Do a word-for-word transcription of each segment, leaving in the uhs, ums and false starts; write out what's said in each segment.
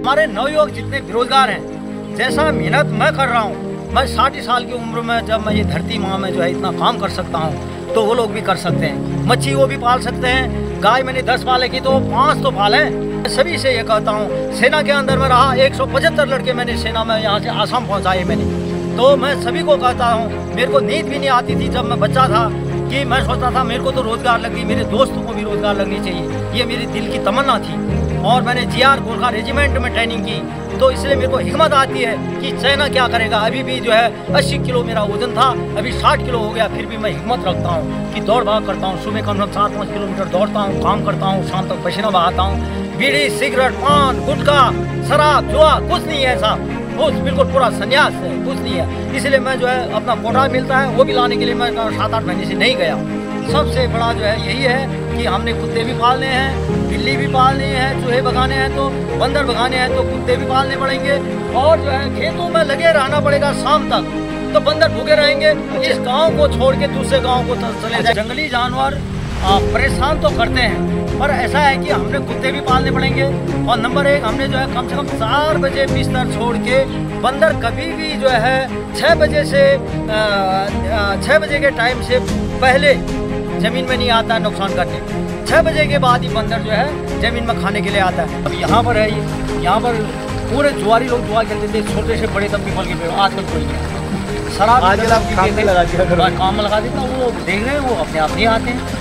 हमारे नवयुवक जितने बेरोजगार हैं, जैसा मेहनत मैं कर रहा हूँ, मैं साठ साल की उम्र में जब मैं ये धरती माँ में जो है इतना काम कर सकता हूँ, तो वो लोग भी कर सकते हैं। मच्छी वो भी पाल सकते हैं, गाय मैंने दस पाले की तो पाँच तो पाले। सभी से ये कहता हूँ, सेना के अंदर में रहा एक सौ पचहत्तर लड़के मैंने सेना में यहाँ से आसाम पहुँचाए मैंने। तो मैं सभी को कहता हूँ, मेरे को नींद भी नहीं आती थी जब मैं बच्चा था कि मैं सोचता था मेरे को तो रोज़गार लगी, मेरे दोस्तों को भी रोज़गार लगनी चाहिए, ये मेरी दिल की तमन्ना थी। और मैंने जी आर गोरखा रेजिमेंट में ट्रेनिंग की, तो इसलिए मेरे को हिम्मत आती है कि चाइना क्या करेगा। अभी भी जो है अस्सी किलो मेरा वजन था, अभी साठ किलो हो गया, फिर भी मैं हिम्मत रखता हूँ कि दौड़ भाग करता हूँ। सुबह कम से कम सात पाँच किलोमीटर दौड़ता हूँ, काम करता हूँ, शाम तक पसीना बहाता हूँ। बीड़ी, सिगरेट, पान, गुटखा, शराब, जुआ कुछ नहीं है साहब, कुछ बिल्कुल पूरा संन्यास है, कुछ नहीं है। इसलिए मैं जो है अपना कोटा मिलता है वो भी लाने के लिए मैं सात आठ महीने से नहीं गया। सबसे बड़ा जो है यही है कि हमने कुत्ते भी पालने हैं, बिल्ली भी पालनी है, चूहे भगाने हैं तो बंदर भगाने हैं तो कुत्ते भी पालने पड़ेंगे, और जो है खेतों में लगे रहना पड़ेगा शाम तक, तो बंदर भूखे रहेंगे। इस गांव को छोड़ के दूसरे गांव को चले जाए। जंगली जानवर परेशान तो करते हैं, पर ऐसा है कि हमने कुत्ते भी पालने पड़ेंगे। और नंबर एक, हमने जो है कम से कम चार बजे बिस्तर छोड़ के, बंदर कभी भी जो है छः बजे से छः बजे के टाइम से पहले ज़मीन में नहीं आता है नुकसान करने। छः बजे के बाद ही बंदर जो है ज़मीन में खाने के लिए आता है। अब यहाँ पर है ये, यहाँ पर पूरे जुआरी लोग जुआ खेलते थे, छोटे से बड़े तक पीपल के पेड़, आजकल कोई नहीं। शराब आजकल आप काम में लगा दिया, काम में लगा देता, वो देख रहे हैं, वो अपने आप नहीं आते हैं।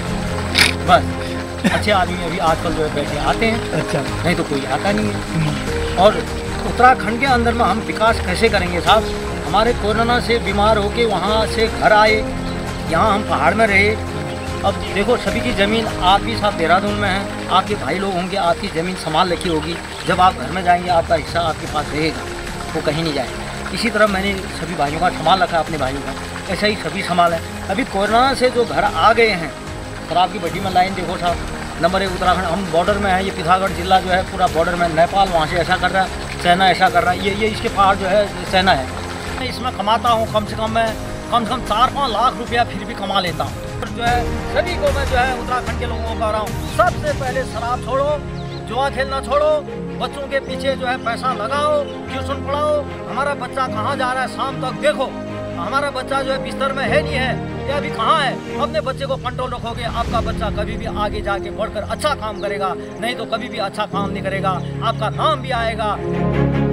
बस अच्छे आदमी अभी आजकल जो है बैठे आते हैं, अच्छा, नहीं तो कोई आता नहीं है। और उत्तराखंड के अंदर में हम विकास कैसे करेंगे साहब? हमारे कोरोना से बीमार होके वहाँ से घर आए, यहाँ हम पहाड़ में रहे। अब देखो सभी की ज़मीन, आप भी साहब देहरादून में हैं, आपके भाई लोग होंगे, आपकी ज़मीन संभाल रखी होगी। जब आप घर में जाएंगे आपका हिस्सा आपके पास रहेगा, वो कहीं नहीं जाएगा। इसी तरह मैंने सभी भाइयों का संभाल रखा है, अपने भाइयों का, ऐसा ही सभी संभाल है। अभी कोरोना से जो घर आ गए हैं, शराब की भट्टी में लाइन देखो साहब, नंबर एक उत्तराखंड, हम बॉर्डर में हैं, ये पिथौरागढ़ जिला जो है पूरा बॉर्डर में, नेपाल वहाँ से ऐसा कर रहा है, चाइना ऐसा कर रहा है, ये ये इसके पहाड़ जो है चाइना है। मैं इसमें कमाता हूँ कम से कम मैं कम से कम चार पाँच लाख रुपया फिर भी कमा लेता हूँ। और जो है सभी को मैं जो है उत्तराखंड के लोगों को कह रहा हूँ, सबसे पहले शराब छोड़ो, जुआ खेलना छोड़ो, बच्चों के पीछे जो है पैसा लगाओ, ट्यूशन पढ़ाओ। हमारा बच्चा कहाँ जा रहा है शाम तक देखो, हमारा बच्चा जो है बिस्तर में है नहीं है, ये अभी कहाँ है। अपने बच्चे को कंट्रोल रखोगे, आपका बच्चा कभी भी आगे जाके बढ़कर अच्छा काम करेगा, नहीं तो कभी भी अच्छा काम नहीं करेगा, आपका नाम भी आएगा।